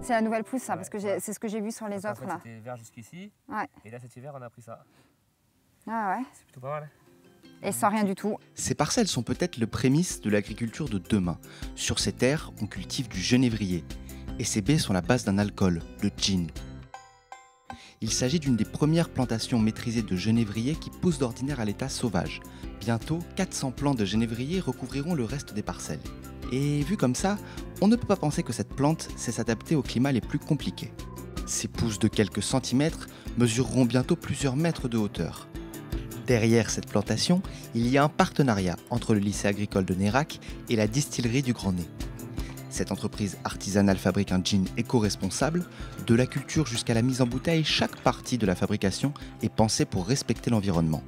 C'est la nouvelle pousse, ça, Ouais, parce que ouais. c'est ce que j'ai vu sur les En autres fait, là. c'était vert jusqu'ici, Ouais. et là cet hiver on a pris ça. Ah ouais. C'est plutôt pas mal. Et sans rien du tout. Ces parcelles sont peut-être le prémisse de l'agriculture de demain. Sur ces terres, on cultive du genévrier. Et ces baies sont la base d'un alcool, le gin. Il s'agit d'une des premières plantations maîtrisées de genévrier qui poussent d'ordinaire à l'état sauvage. Bientôt, 400 plants de genévrier recouvriront le reste des parcelles. Et vu comme ça, on ne peut pas penser que cette plante sait s'adapter aux climats les plus compliqués. Ces pousses de quelques centimètres mesureront bientôt plusieurs mètres de hauteur. Derrière cette plantation, il y a un partenariat entre le lycée agricole de Nérac et la distillerie du Grand Nez. Cette entreprise artisanale fabrique un gin éco-responsable. De la culture jusqu'à la mise en bouteille, chaque partie de la fabrication est pensée pour respecter l'environnement.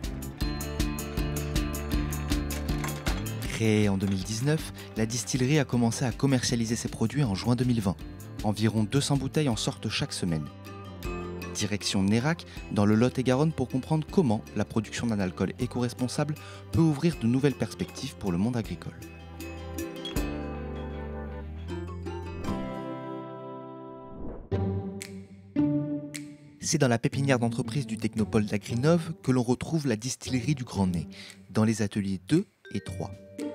Créée en 2019, la distillerie a commencé à commercialiser ses produits en juin 2020. Environ 200 bouteilles en sortent chaque semaine. Direction Nérac, dans le Lot-et-Garonne, pour comprendre comment la production d'un alcool éco-responsable peut ouvrir de nouvelles perspectives pour le monde agricole. C'est dans la pépinière d'entreprise du Technopole d'Agrinov que l'on retrouve la distillerie du Grand Nez, dans les ateliers 2 et 3.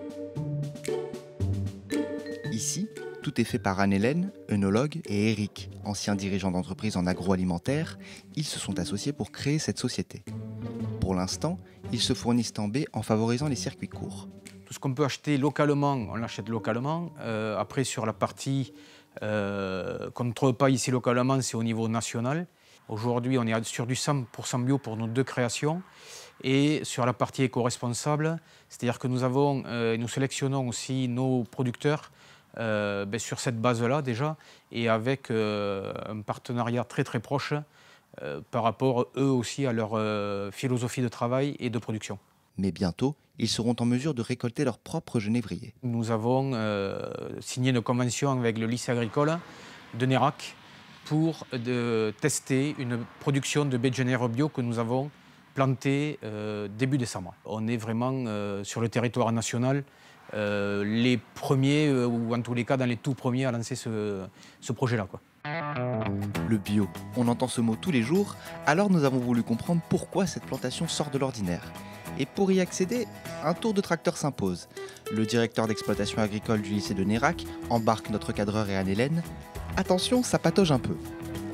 Ici, tout est fait par Anne-Hélène, œnologue, et Eric, ancien dirigeant d'entreprise en agroalimentaire. Ils se sont associés pour créer cette société. Pour l'instant, ils se fournissent en baies en favorisant les circuits courts. Tout ce qu'on peut acheter localement, on l'achète localement. Après, sur la partie qu'on ne trouve pas ici localement, c'est au niveau national. Aujourd'hui, on est sur du 100% bio pour nos 2 créations. Et sur la partie éco-responsable, c'est-à-dire que nous sélectionnons aussi nos producteurs sur cette base-là déjà, et avec un partenariat très très proche par rapport eux aussi à leur philosophie de travail et de production. Mais bientôt, ils seront en mesure de récolter leur propre genévrier. Nous avons signé une convention avec le lycée agricole de Nérac pour tester une production de baies de génère bio que nous avons plantée début décembre. On est vraiment sur le territoire national les premiers, ou en tous les cas dans les tout premiers à lancer ce projet-là, quoi. Le bio, on entend ce mot tous les jours, alors nous avons voulu comprendre pourquoi cette plantation sort de l'ordinaire. Et pour y accéder, un tour de tracteur s'impose. Le directeur d'exploitation agricole du lycée de Nérac embarque notre cadreur et Anne-Hélène. Attention, ça patauge un peu.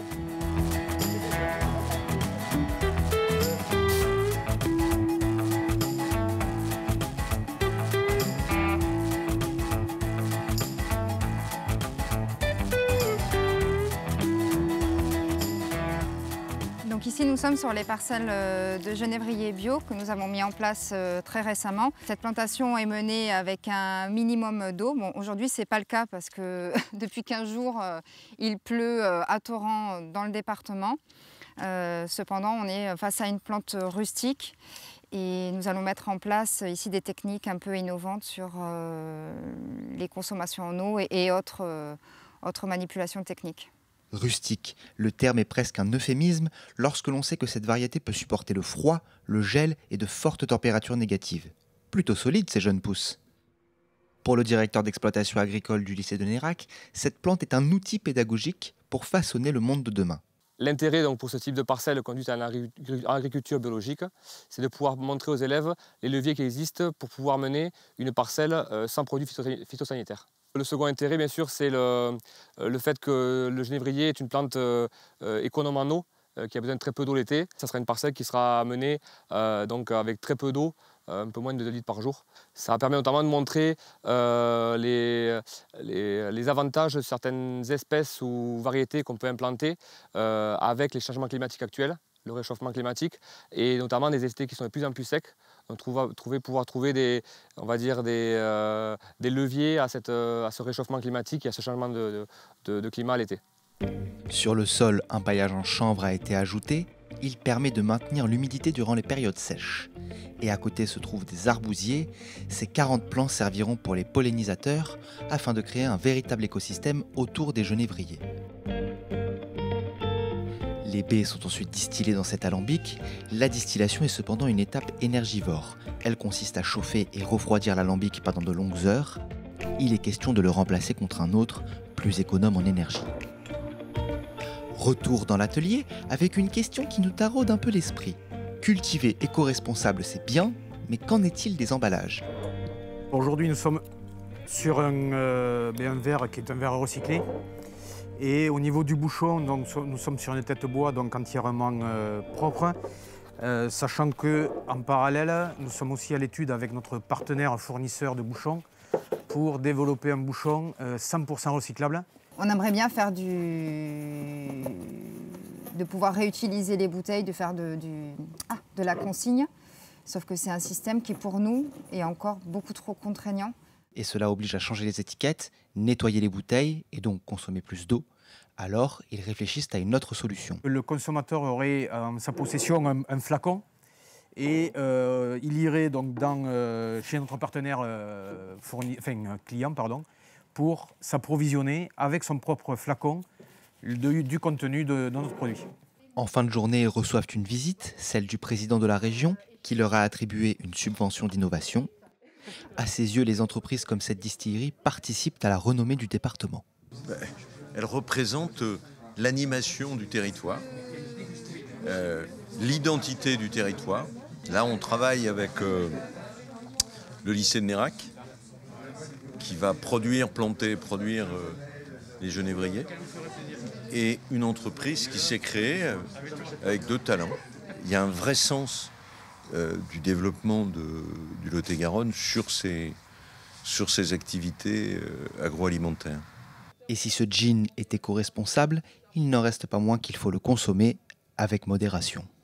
Donc ici, nous sommes sur les parcelles de genévrier bio que nous avons mis en place très récemment. Cette plantation est menée avec un minimum d'eau. Bon, aujourd'hui, ce n'est pas le cas parce que depuis 15 jours, il pleut à torrent dans le département. Cependant, on est face à une plante rustique et nous allons mettre en place ici des techniques un peu innovantes sur les consommations en eau et autres manipulations techniques. Rustique, le terme est presque un euphémisme lorsque l'on sait que cette variété peut supporter le froid, le gel et de fortes températures négatives. Plutôt solide ces jeunes pousses. Pour le directeur d'exploitation agricole du lycée de Nérac, cette plante est un outil pédagogique pour façonner le monde de demain. L'intérêt pour ce type de parcelle conduite en agriculture biologique, c'est de pouvoir montrer aux élèves les leviers qui existent pour pouvoir mener une parcelle sans produits phytosanitaires. Le second intérêt, bien sûr, c'est le fait que le genévrier est une plante économe en eau, qui a besoin de très peu d'eau l'été. Ça sera une parcelle qui sera menée donc avec très peu d'eau, un peu moins de 2 litres par jour. Ça permet notamment de montrer les avantages de certaines espèces ou variétés qu'on peut implanter avec les changements climatiques actuels, le réchauffement climatique, et notamment des étés qui sont de plus en plus secs. On pouvoir trouver des leviers à ce réchauffement climatique et à ce changement de climat à l'été. Sur le sol, un paillage en chanvre a été ajouté. Il permet de maintenir l'humidité durant les périodes sèches. Et à côté se trouvent des arbousiers. Ces 40 plants serviront pour les pollinisateurs afin de créer un véritable écosystème autour des genévriers. Les baies sont ensuite distillées dans cet alambic. La distillation est cependant une étape énergivore. Elle consiste à chauffer et refroidir l'alambic pendant de longues heures. Il est question de le remplacer contre un autre, plus économe en énergie. Retour dans l'atelier avec une question qui nous taraude un peu l'esprit. Cultiver éco-responsable, c'est bien, mais qu'en est-il des emballages? Aujourd'hui, nous sommes sur un verre qui est un verre recyclé. Et au niveau du bouchon, donc, nous sommes sur une tête bois donc entièrement propre. Sachant qu'en parallèle, nous sommes aussi à l'étude avec notre partenaire fournisseur de bouchons pour développer un bouchon 100% recyclable. On aimerait bien faire de pouvoir réutiliser les bouteilles, de faire de la consigne. Sauf que c'est un système qui, pour nous, est encore beaucoup trop contraignant. Et cela oblige à changer les étiquettes, nettoyer les bouteilles et donc consommer plus d'eau. Alors, ils réfléchissent à une autre solution. Le consommateur aurait en sa possession un flacon et il irait donc chez notre partenaire client pour s'approvisionner avec son propre flacon du contenu de notre produit. En fin de journée, ils reçoivent une visite, celle du président de la région, qui leur a attribué une subvention d'innovation. À ses yeux, les entreprises comme cette distillerie participent à la renommée du département. Elle représente l'animation du territoire, l'identité du territoire. Là, on travaille avec le lycée de Nérac, qui va produire les genévriers, et une entreprise qui s'est créée avec 2 talents. Il y a un vrai sens du développement du Lot-et-Garonne sur ces activités agroalimentaires. Et si ce gin est éco-responsable, il n'en reste pas moins qu'il faut le consommer avec modération.